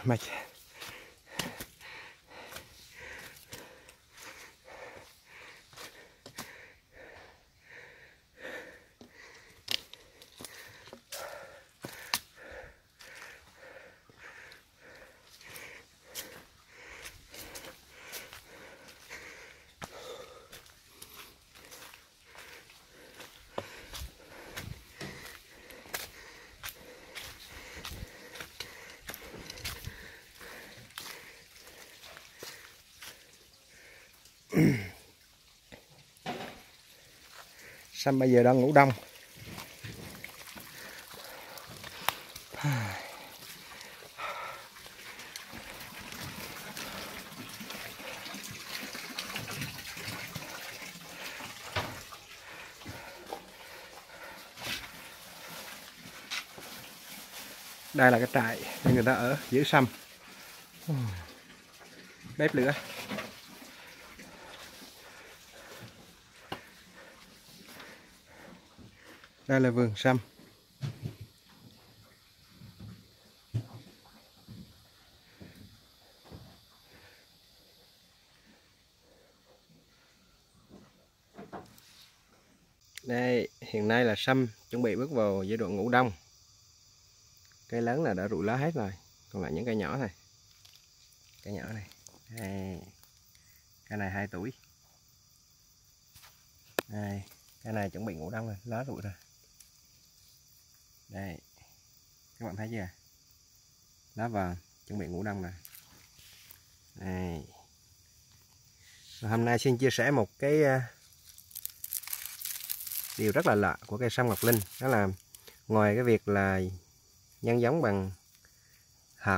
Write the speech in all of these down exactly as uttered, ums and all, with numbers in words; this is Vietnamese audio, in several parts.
mạch. Sâm bây giờ đang ngủ đông. Đây là cái trại để người ta ở giữ sâm. Bếp lửa. Đây là vườn sâm. Đây, hiện nay là sâm chuẩn bị bước vào giai đoạn ngủ đông. Cây lớn là đã rụng lá hết rồi, còn lại những cây nhỏ thôi. Cây nhỏ này, đây. Cây này hai tuổi. Đây, cây này chuẩn bị ngủ đông rồi, lá rụng rồi. Đây, các bạn thấy chưa? Lá vàng chuẩn bị ngủ đông rồi. Đây. Và hôm nay xin chia sẻ một cái điều rất là lạ của cây sâm Ngọc Linh, đó là ngoài cái việc là nhân giống bằng hạt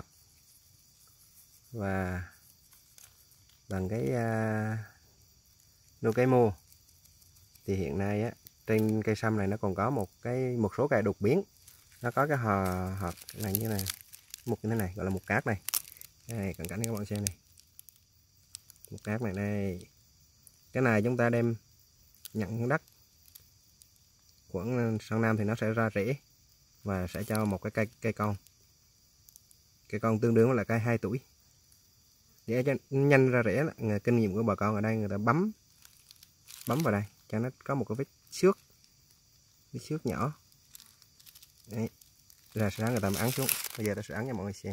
và bằng cái uh, nuôi cây mô, thì hiện nay á, trên cây sâm này nó còn có một cái một số cây đột biến. Nó có cái hò hạt này như này, một cái này gọi là một cát này. Đây, cận cảnh các bạn xem này, một cát này đây. Cái này chúng ta đem nhận đất khoảng sang năm thì nó sẽ ra rễ và sẽ cho một cái cây cây con. Cây con tương đương là cây hai tuổi. Để cho nhanh ra rễ, kinh nghiệm của bà con ở đây, người ta bấm bấm vào đây cho nó có một cái vết xước, vết xước nhỏ. Đấy. Rồi sau đó người ta mới ấn xuống. Bây giờ ta sẽ ấn cho mọi người xem.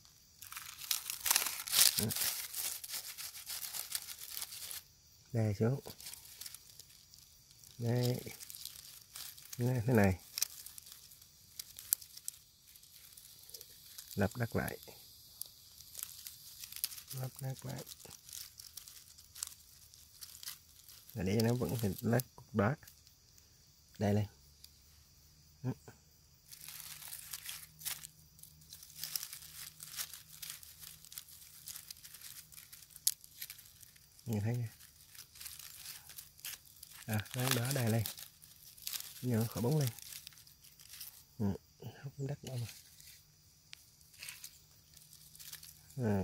Đó. Đây xuống. Đây. Đây, thế này. Lắp đất lại. Lắp đất lại. Rồi để cho nó vững thì lấy cục đá. Đây lên. Đó. Nhìn thấy nha. À, đó đây lên. Nhớ khỏi bóng lên. Ừ, hút đất đó mà. Rồi.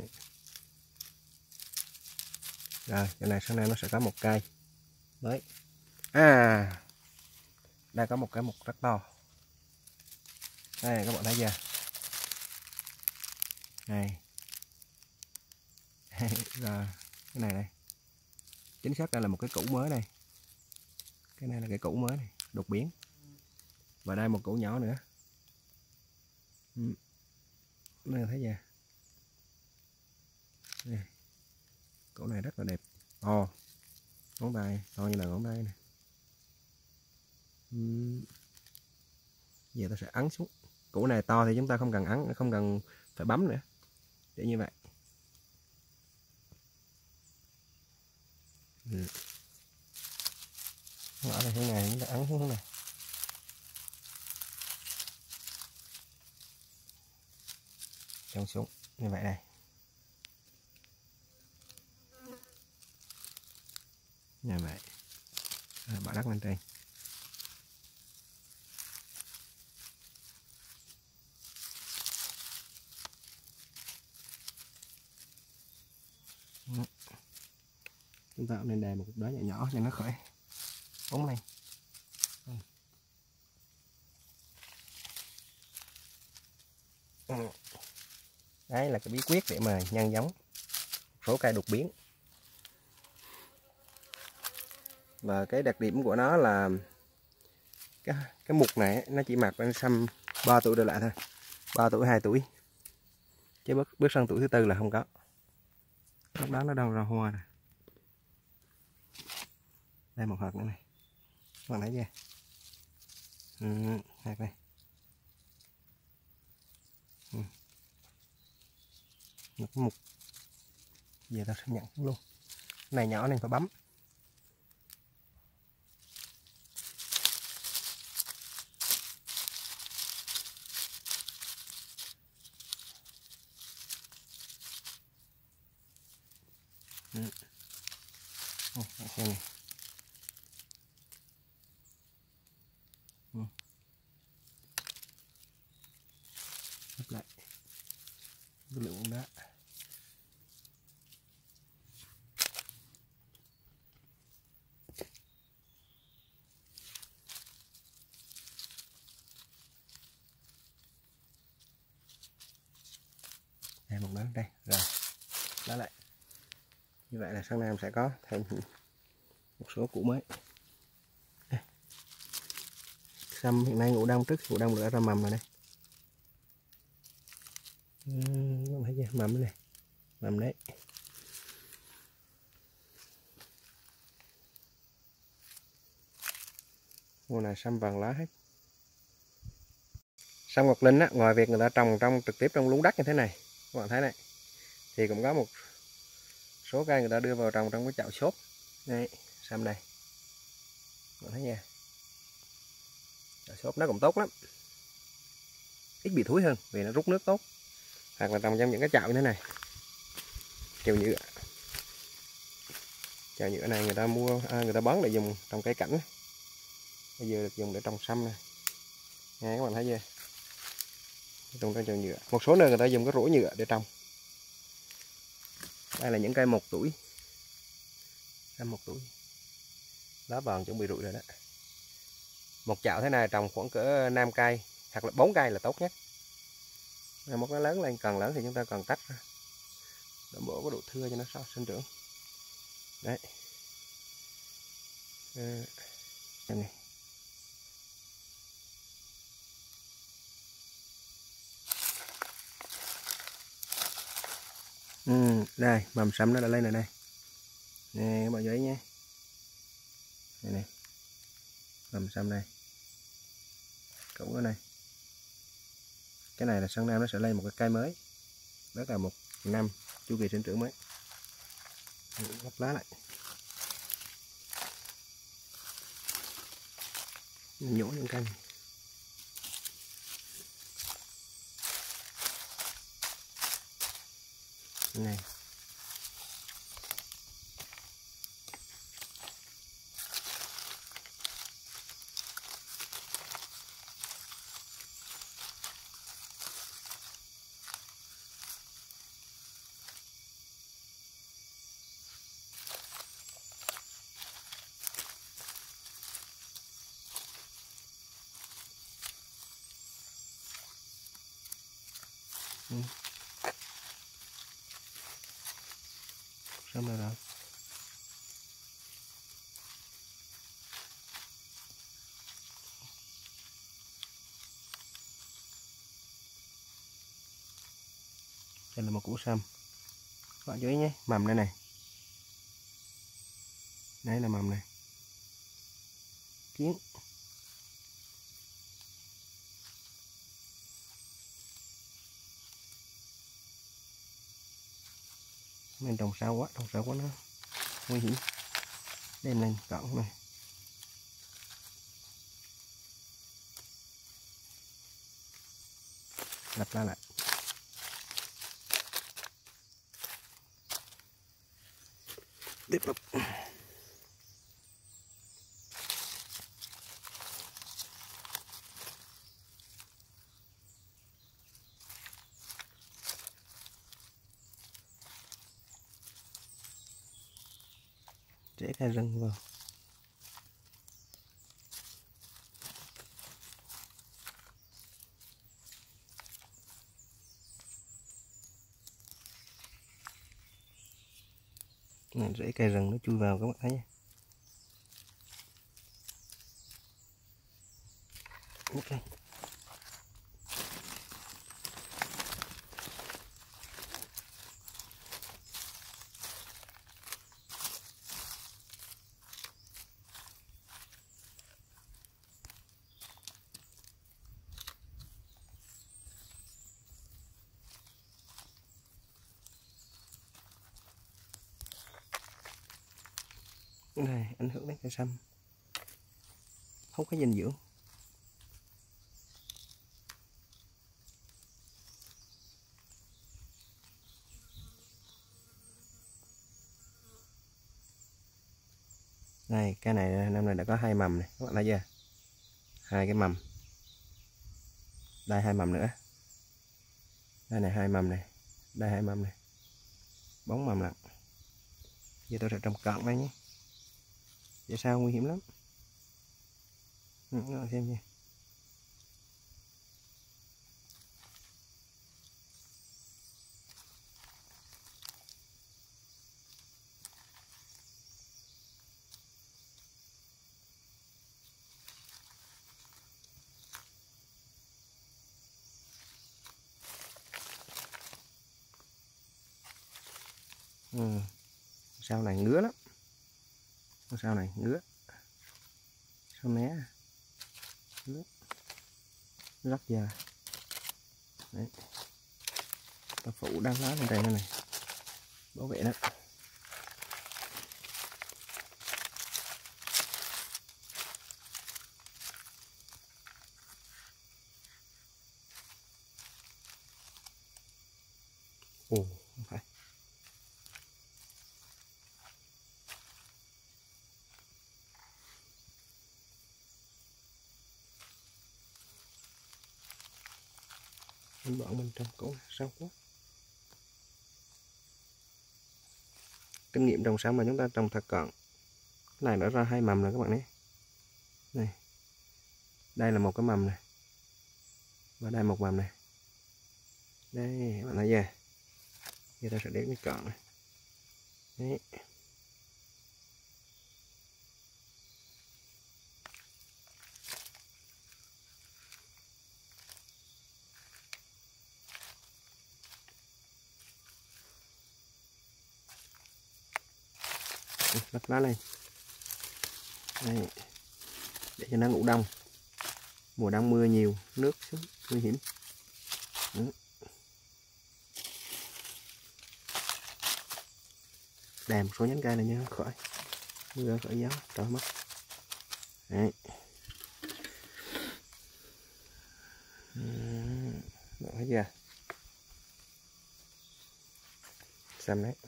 Rồi, cái này sau này nó sẽ có một cây. Đấy. À. Đây có một cái mục rất to. Đây các bạn thấy chưa? Này. Rồi, cái này đây. Chính xác đây là một cái củ mới đây. Cái này là cái củ mới này, đột biến. Và đây một củ nhỏ nữa. Đây thấy chưa? Đây. Củ này rất là đẹp. Ồ. Ngón tay to như là ngón tay này. Giờ ta sẽ ấn xuống. Củ này to thì chúng ta không cần ấn, không cần phải bấm nữa. Để như vậy. Ừ. Ở đây thế này chúng ta ấn xuống thế này. Trông xuống như vậy đây. Như vậy. À, bỏ đất lên trên. Đó. Chúng ta nên đề một cục đá nhỏ nhỏ cho nó khỏi ống lên. Ừ. Đấy là cái bí quyết để mà nhân giống số cây đột biến. Và cái đặc điểm của nó là cái, cái mục này nó chỉ mọc bên xăm ba tuổi trở lại thôi, ba tuổi hai tuổi, chứ bước bước sang tuổi thứ tư là không có. Lúc đó nó đâu ra hoa rồi. Đây một hạt nữa này, các bạn thấy chưa? Ừ, hạt này. Ừ. Một cái mục. Giờ ta sẽ nhận luôn. Cái này nhỏ nên phải bấm. Ừ. Ừ, xem này. Ừ. Lắp lại cái lượng đá. Đây một đám đây rồi, đó lại. Như vậy là sang năm sẽ có thêm một số củ mới. Đây. Sâm hiện nay ngủ đông, trước ngủ đông đã ra mầm rồi đây. Uhm, thấy chưa? Mầm này, mầm đấy. Mùa này sâm vàng lá hết. Sâm Ngọc Linh á, ngoài việc người ta trồng trong trực tiếp trong luống đất như thế này, các bạn thấy này, thì cũng có một số cây người ta đưa vào trồng trong cái chậu xốp. Đây, sâm này, các bạn thấy nha, chậu xốp nó cũng tốt lắm, ít bị thúi hơn vì nó rút nước tốt. Hoặc là trồng trong những cái chậu như thế này, chậu nhựa, chậu nhựa này người ta mua, à, người ta bán để dùng trồng cây cảnh, bây giờ được dùng để trồng sâm này, nghe các bạn thấy chưa? Trồng trong chậu nhựa, một số nơi người ta dùng cái rổ nhựa để trồng. Đây là những cây một tuổi, cây một tuổi, lá vàng chuẩn bị rụi rồi đó. Một chậu thế này trồng khoảng cỡ năm cây hoặc là bốn cây là tốt nhất. Một nó lớn lên, càng lớn thì chúng ta cần tách ra, để bổ có độ thưa cho nó sao sinh trưởng. Đấy. À, đây này. Ừ, đây mầm sâm nó đã lên rồi đây. Nè các bạn giấy nhé. Đây này. Mầm sâm này. Cũng ở đây. Cái này là sang năm nó sẽ lên một cái cây mới. Đó là một năm chu kỳ sinh trưởng mới. Gấp lá lại. Nhổ những cây này. Này. Ừ. Xong rồi đó. Đây là một củ sâm. Các bạn chú ý nhé, mầm đây này. Đây là mầm này. Kiến. Mình trồng sâu quá, trồng sâu quá nó nguy hiểm. Đem lên cọng này. Lặp lại lại. Tiếp tục. Rễ cây rừng vào. Này, rễ cây rừng nó chui vào các bạn thấy nha. Okay. Này ảnh hưởng đến cây sâm, không có dinh dưỡng. Này cái này năm nay đã có hai mầm này các bạn thấy chưa, hai cái mầm, đây hai mầm nữa, đây này hai mầm này, đây hai mầm này, bốn mầm lận. Giờ tôi sẽ trồng cận đây nhé, vậy sao nguy hiểm lắm. Ừ, các bạn xem nha. Ừ. Sau này ngứa lắm, sau này ngứa, sau né ngứa rất già. Đấy. Ta phủ đăng lá lên đây này, bảo vệ đó. Ồ, không phải. Mình bọn mình trồng cũng sao quá. Kinh nghiệm trồng sâm mà chúng ta trồng thật cận. Cái này đã ra hai mầm rồi các bạn nhé. Này. Đây là một cái mầm này. Và đây một mầm này. Đây, các bạn thấy chưa? Giờ ta sẽ đếm cái cận này. Đấy. Lắp lá lên. Đây. Để cho nó ngủ đông. Mùa đông mưa nhiều, nước xuống nguy hiểm. Đó. Đè một số nhánh cây này nha, khỏi mưa khỏi gió trời mất. Đấy. Đó, thấy chưa? Xem đấy.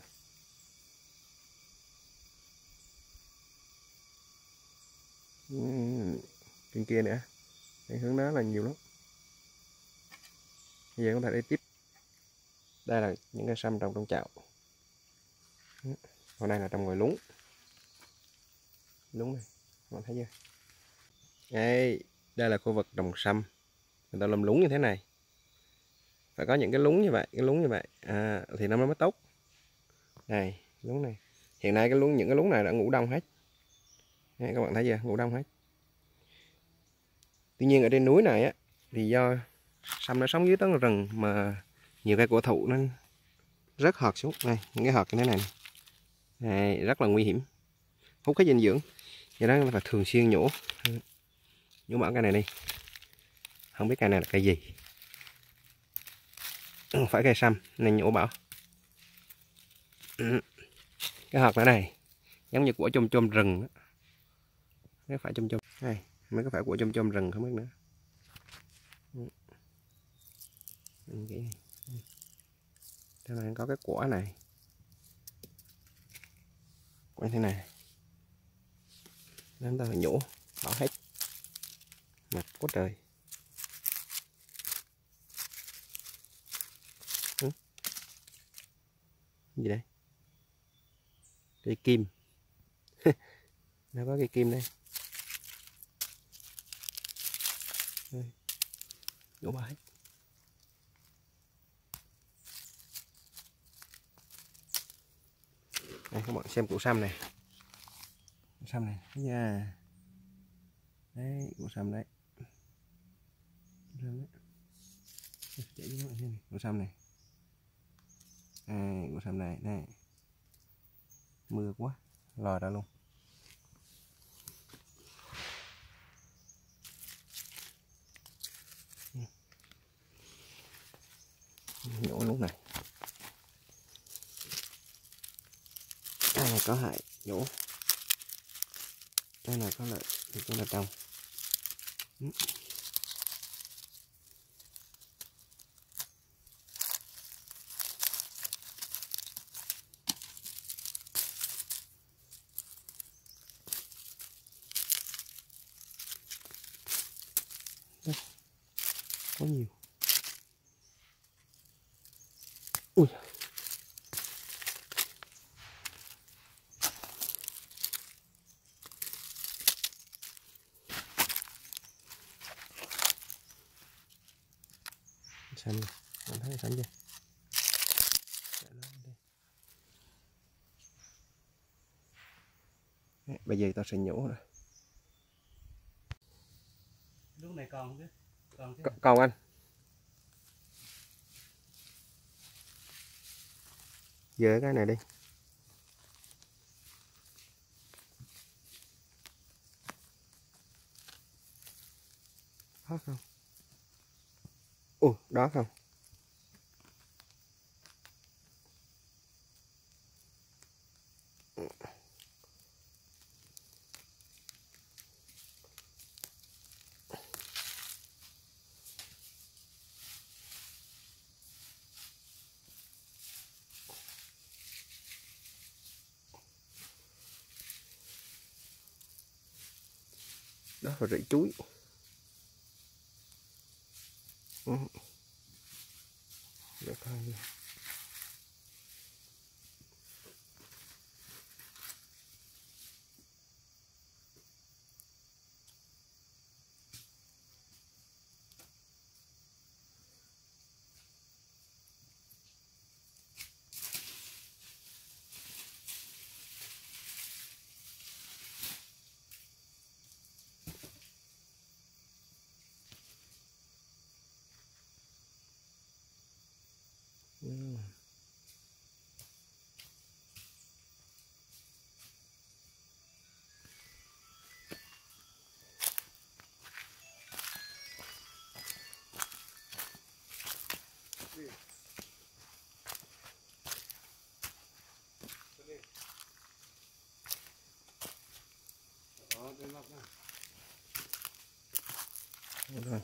Trên kia nữa, cái hướng đó là nhiều lắm. Bây giờ chúng ta đi tiếp. Đây là những cây sâm trồng trong chậu. Còn đây là trồng ngoài lúng. Lúng này, các bạn thấy chưa? Đây, đây là khu vực trồng sâm. Người ta làm lúng như thế này. Phải có những cái lúng như vậy, cái lúng như vậy à, thì nó mới tốt. Này, lúng này. Hiện nay cái lúng, những cái lúng này đã ngủ đông hết. Đây, các bạn thấy chưa? Ngủ đông hết. Tuy nhiên ở trên núi này á, thì do sâm nó sống dưới tán rừng mà nhiều cây cổ thụ nên rất hột xuống. Này, những cái hột như thế này, này. Này, rất là nguy hiểm, hút cái dinh dưỡng, do đó phải thường xuyên nhổ nhổ bỏ cây này đi. Không biết cây này là cây gì, không phải cây sâm nên nhổ bỏ. Cái hột này này giống như của chôm chôm rừng đó. Nếu phải chôm chôm này, mới có phải của chôm chôm rừng không biết nữa. Đây này có cái quả này, quả thế này, chúng ta phải nhổ bỏ hết, mặt quá trời. Ừ. Gì đây? Cây kim. Nó có cây kim đây. Đây. Nhổ bỏ hết. Đây các bạn xem củ sâm này, củ sâm này nha, đấy củ sâm đấy, củ sâm này, đây, củ sâm này, đây, mưa quá, lòi ra luôn. Nhổ lúc này, đây này có hại nhổ, đây là có lợi thì cũng là trong. Đây, có nhiều. Ui, xanh, bạn thấy xanh chưa? Đấy, bây giờ ta sẽ nhổ rồi. Lúc này còn chứ? Còn chứ? Còn anh. Dỡ cái này đi. Đó không? Ủa, đó không? Đó là rễ chuối. Ừ. Để coi đi. Ừ. Rồi.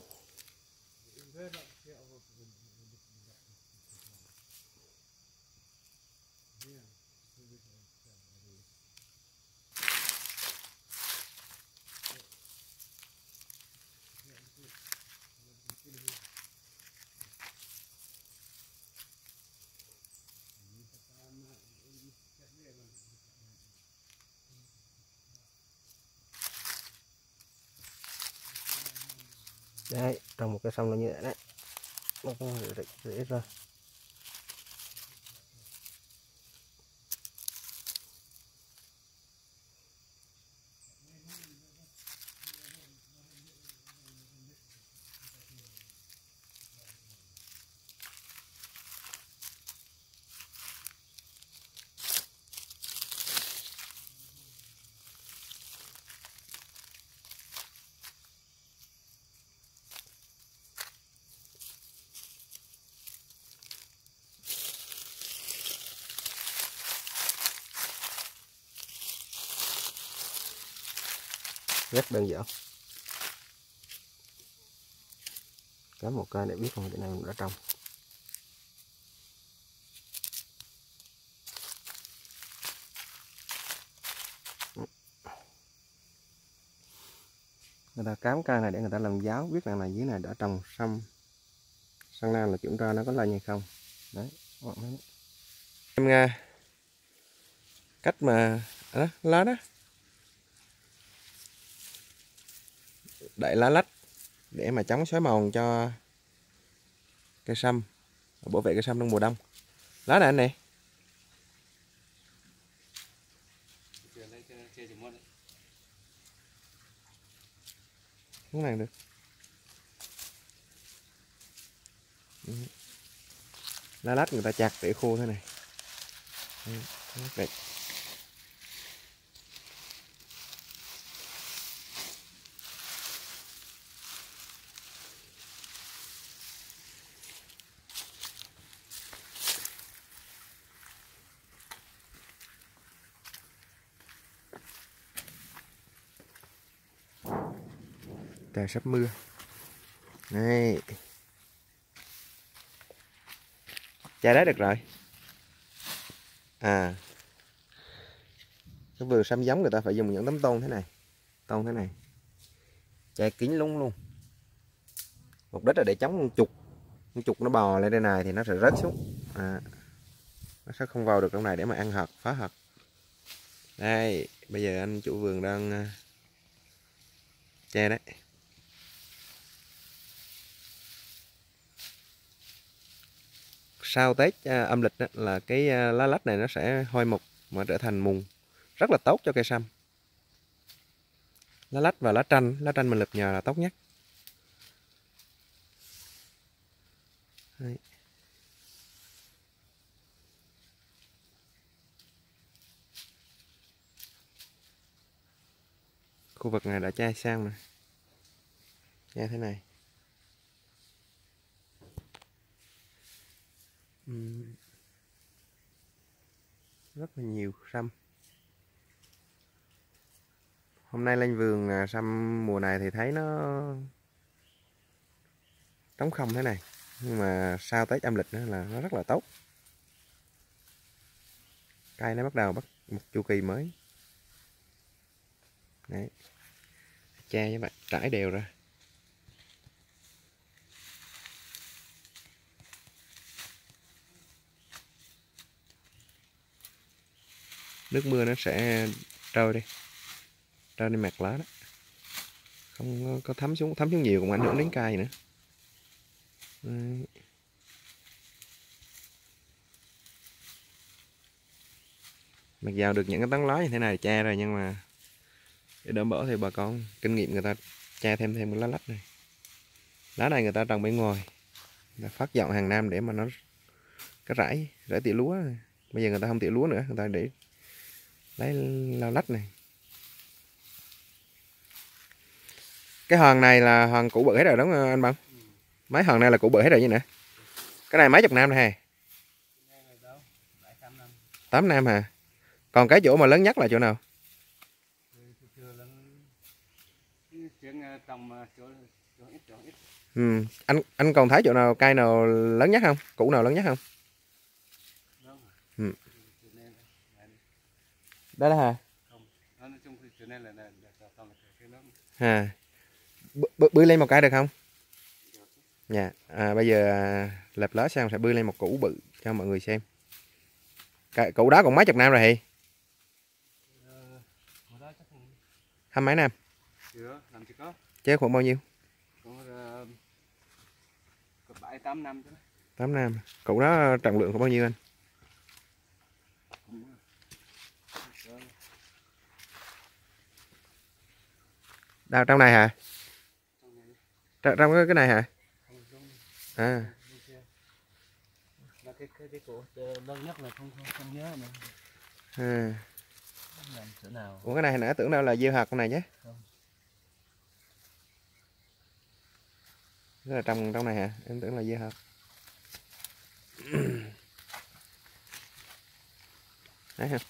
Đấy, trồng một cái xong là như vậy đấy, nó có rễ, rễ ra. Rất đơn giản. Cắm một cây để biết không, cái này mình đã trồng. Người ta cắm cây này để người ta làm giáo, biết rằng là dưới này đã trồng sâm. Sang năm là kiểm tra nó có lên hay không. Đấy, các bạn thấy đấy. Em nghe cách mà đó, lá đó đậy lá lách để mà chống xói mòn cho cây sâm, bảo vệ cây sâm trong mùa đông. Lá này anh này, Xuống này được. Lá lách người ta chặt để khô thế này. Rất đẹp. Trời sắp mưa. Này. Chai đấy được rồi. À. Cái vườn săm giống người ta phải dùng những tấm tôn thế này. Tôn thế này. Chai kín lúng luôn. Mục đích là để chống con chuột. Con chuột nó bò lên đây này thì nó sẽ rớt xuống. À. Nó sẽ không vào được trong này để mà ăn hạt, phá hạt. Đây, bây giờ anh chủ vườn đang che đấy. Sau Tết âm lịch đó, là cái lá lách này nó sẽ hôi mục mà trở thành mùn, rất là tốt cho cây sâm. Lá lách và lá chanh, lá chanh mình lụp nhờ là tốt nhất. Đấy. Khu vực này đã chai sang rồi, chai thế này. Uhm. Rất là nhiều sâm. Hôm nay lên vườn sâm mùa này thì thấy nó trống không thế này, nhưng mà sau Tết âm lịch nữa là nó rất là tốt. Cây nó bắt đầu bắt một chu kỳ mới. Đấy. Che với bạn trải đều ra. Nước mưa nó sẽ trôi đi, trôi đi mặt lá đó, không có thấm xuống, thấm xuống nhiều cũng ảnh hưởng đến cây nữa. Đấy. Mặc dù được những cái tán lá như thế này che rồi, nhưng mà để đỡ bỡ thì bà con kinh nghiệm người ta che thêm thêm cái lá lách này. Lá này người ta trồng bên ngoài, người ta phát dọn hàng năm để mà nó cái rải rải tỉa lúa. Bây giờ người ta không tỉa lúa nữa, người ta để lấy lá lách này. Cái hòn này là hòn cũ bự hết rồi đúng không anh Bông? Ừ. Mấy hòn này là cũ bự hết rồi như nè. Cái này mấy chục năm rồi hả? tám năm hả? Còn cái chỗ mà lớn nhất là chỗ nào? Ừ. Anh anh còn thấy chỗ nào cây nào lớn nhất không? Củ nào lớn nhất không? Ừ. Đây là hả? À. B bươi lên một cái được không? Dạ. À, bây giờ lợp lá xong sẽ bươi lên một củ bự cho mọi người xem. Cái củ đó còn mấy chục năm rồi hì? Hai mấy năm? Chứ khoảng bao nhiêu? bảy tám năm. tám năm. Củ đó trọng lượng của bao nhiêu anh? Đào trong này hả? Trong, trong cái này hả? À. Cái cái cổ lớn nhất là không không, không nhớ nữa. À. Làm chỗ nào? Ủa cái này nãy tưởng đâu là dưa hạt con này chứ? Không. Đó là trong trong này hả? Em tưởng là dưa hạt. Đấy hả?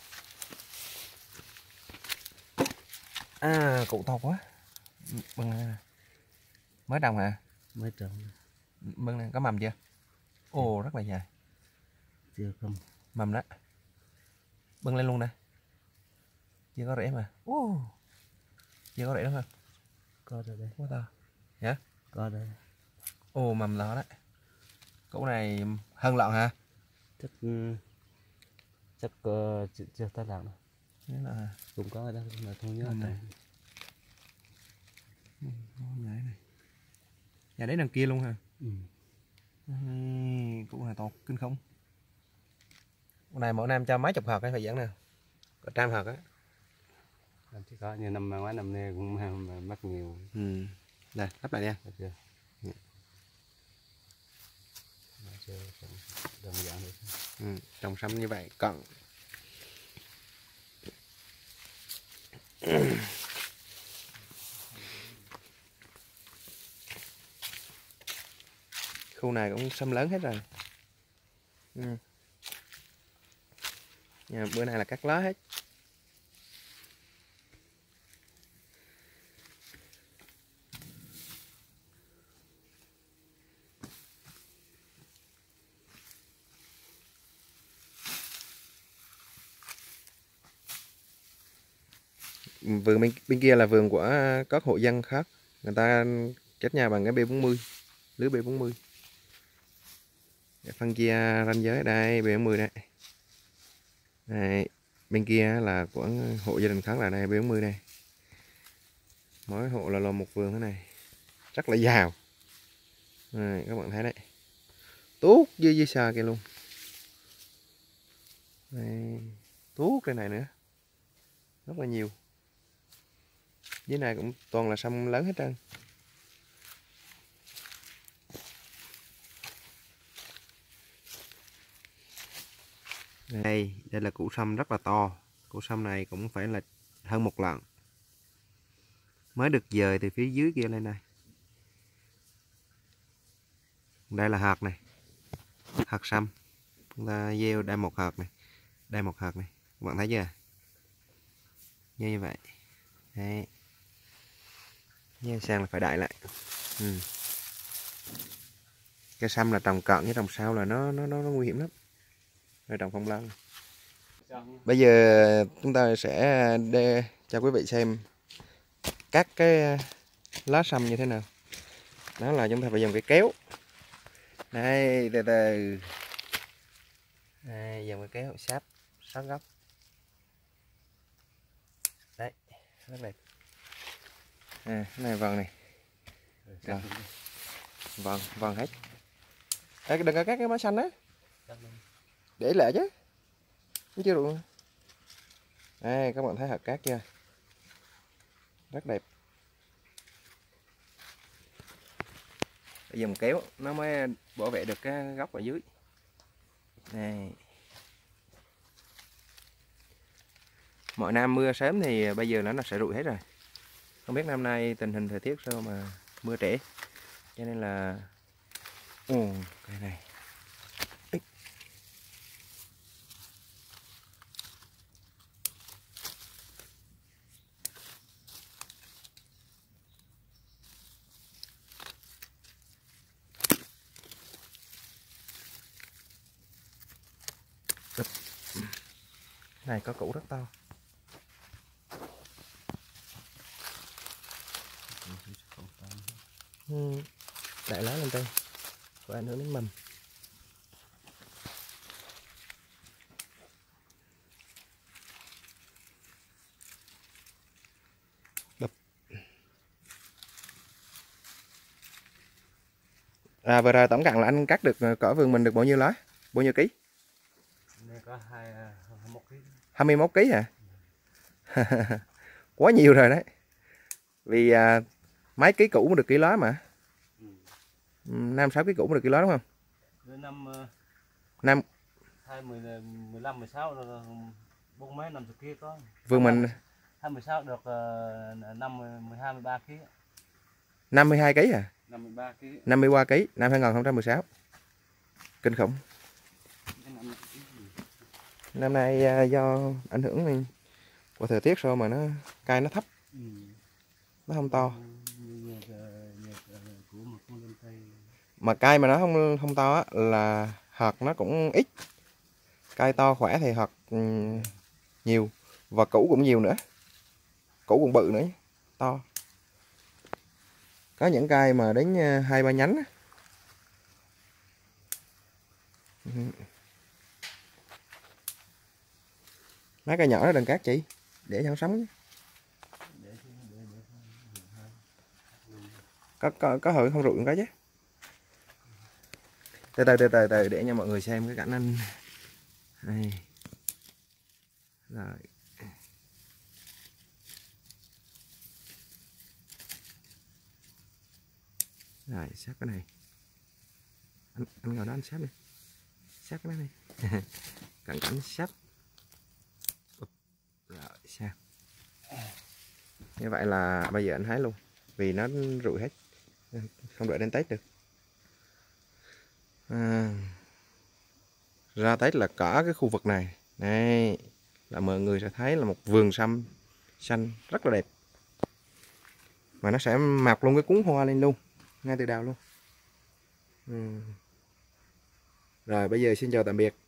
À, cụ to quá. Bưng này. Mới trồng hả? Mới trồng. Bưng này có mầm chưa? Ồ, rất là dài. Chưa không. Mầm đó. Bưng lên luôn nè. Chưa có rễ mà. Ồ. Chưa có rễ đúng không? Có rồi đây. Quá to. Hả? Có đây. Ồ, mầm đó đấy. Củ này hơn lọn hả? Chắc chắc uh, chưa, chưa tới lọn đâu. Đấy là cũng có ở đây mà không nhớ này. Này. Nhà đấy đằng kia luôn hả? Ừ. Củ này to kinh khủng. Con này mỗi năm cho mấy chục hạt hay phải dẫn nào? Có trăm hạt á. Làm chỉ có như năm ngoái năm nay cũng mất nhiều. Ừ. Đây, lắp lại nha. Được chưa? Nó chưa đơn giản được. Ừ, trồng sâm như vậy cận. Khu này cũng sâm lớn hết rồi. Ừ. Nhà, bữa nay là cắt lá hết. Vườn bên, bên kia là vườn của các hộ dân khác, người ta kết nhà bằng cái B bốn mươi, lưới B bốn mươi. Để phân chia ranh giới đây, B bốn mươi đây. Đây, bên kia là của hộ gia đình khác là đây B bốn mươi đây. Mỗi hộ là, là một vườn thế này, rất là giàu. Đây, các bạn thấy đấy, tuốt dưới dưới xa kia luôn. Đây, tuốt đây này nữa, rất là nhiều. Dưới này cũng toàn là sâm lớn hết trơn. Đây, đây là củ sâm rất là to. Củ sâm này cũng phải là hơn một lạng. Mới được dời từ phía dưới kia lên đây. Đây là hạt này. Hạt sâm. Chúng ta gieo đây một hạt này. Đây một hạt này. Các bạn thấy chưa? Như như vậy. Đấy. Gieo sang là phải đại lại. Ừ. Cây sâm là trồng cận với trồng sau là nó nó nó, nó nguy hiểm lắm. Rồi trồng phong lan. Bây giờ chúng ta sẽ để cho quý vị xem các cái lá sâm như thế nào. Đó là chúng ta phải dùng cái kéo. Đây, từ từ. Đây, dùng cái kéo sáp sát góc. Đấy, rất đẹp. À, cái này vần này. Rồi. Vần, vần hết. Đây, đừng có cắt cái má xanh á. Để lại chứ. Nó chưa đủ. Đây, các bạn thấy hạt cát chưa? Rất đẹp. Để dùng kéo nó mới bảo vệ được cái góc ở dưới. Này. Mọi năm mưa sớm thì bây giờ nó sẽ rụi hết rồi. Không biết năm nay tình hình thời tiết sao mà mưa trễ. Cho nên là ồ, cái này. Ích. Này có củ rất to. Ừ, đại lá lên đây có ảnh hưởng đến mầm. Đập. À, vừa rồi tổng cộng là anh cắt được cỡ vườn mình được bao nhiêu lá, bao nhiêu ký? Đây có hai mươi mốt ký. hai mươi mốt ký hả? Quá nhiều rồi đấy. Vì à, mấy ký cũ mới được ký lá mà. Ừ. năm sáu ký cũ mới được ký lá đúng không? Năm năm hai mươi mười lăm mười sáu bốn mấy năm chục ký có. Vườn mình hai mươi sáu được năm mười hai mười ba ký. năm mươi hai ký à? năm mươi ba ký. năm mươi ba ký năm hai nghìn không trăm mười sáu. Kinh khủng. Năm nay à, do ảnh hưởng của thời tiết sao mà nó cây nó thấp. Ừ. Nó không to. Mà cây mà nó không không to á, là hạt nó cũng ít. Cây to khỏe thì hạt um, nhiều và củ cũng nhiều nữa. Củ cũng bự nữa, to. Có những cây mà đến hai ba nhánh á. Ừ. Mấy cây nhỏ đó đừng cắt chị, để cho nó sống. Có có có hở không rụi cái chứ. Từ từ từ từ từ để cho mọi người xem cái cảnh anh. Đây. Rồi. Rồi sát cái này, anh, anh ngồi đó anh sát đi, sát cái này đi. Cận cảnh sát. Rồi sao như vậy là bây giờ anh hái luôn vì nó rụi hết, không đợi đến Tết được. À, ra Tết là cả cái khu vực này đây là mọi người sẽ thấy là một vườn sâm xanh rất là đẹp, mà nó sẽ mọc luôn cái cuốn hoa lên luôn ngay từ đầu luôn. Ừ. Rồi bây giờ xin chào tạm biệt.